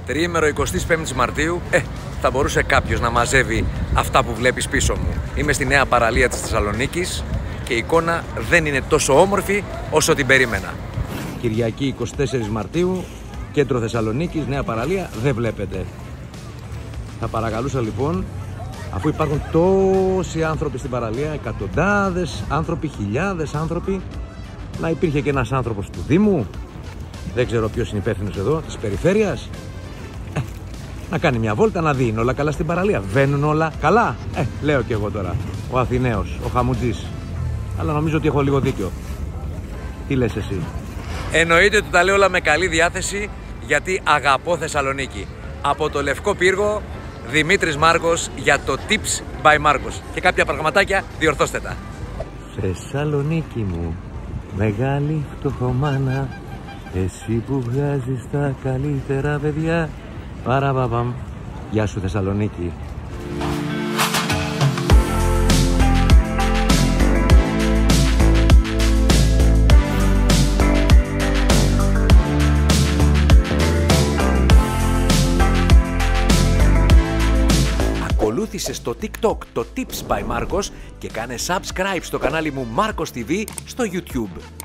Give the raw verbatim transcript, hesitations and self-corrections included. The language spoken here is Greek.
Τριήμερο εικοστής πέμπτης Μαρτίου, ε, θα μπορούσε κάποιος να μαζεύει αυτά που βλέπεις πίσω μου. Είμαι στη νέα παραλία της Θεσσαλονίκης και η εικόνα δεν είναι τόσο όμορφη όσο την περίμενα. Κυριακή εικοστή τέταρτη Μαρτίου, κέντρο Θεσσαλονίκης, νέα παραλία, δεν βλέπετε. Θα παρακαλούσα λοιπόν, αφού υπάρχουν τόσοι άνθρωποι στην παραλία, εκατοντάδες άνθρωποι, χιλιάδες άνθρωποι, να υπήρχε και ένας άνθρωπος του Δήμου, δεν ξέρω ποιος είναι υπεύθυνος εδώ, της περιφέρειας, ε, να κάνει μια βόλτα να δει, είναι όλα καλά στην παραλία, βαίνουν όλα καλά, ε, λέω και εγώ τώρα, ο Αθηναίος, ο Χαμουτζής, αλλά νομίζω ότι έχω λίγο δίκιο. Τι λες εσύ? Εννοείται ότι τα λέω όλα με καλή διάθεση, γιατί αγαπώ Θεσσαλονίκη. Από το Λευκό Πύργο, Δημήτρης Μάρκος για το Tips by Μάρκος. Και κάποια πραγματάκια διορθώστε τα. Θεσσαλονίκη μου, μεγάλη φτωχομάνα, εσύ που βγάζεις τα καλύτερα παιδιά. Παραπαπαμ. Γεια σου Θεσσαλονίκη. Ακολούθησε στο TikTok το Tips by Marcos και κάνε subscribe στο κανάλι μου Marcos τι βι στο YouTube.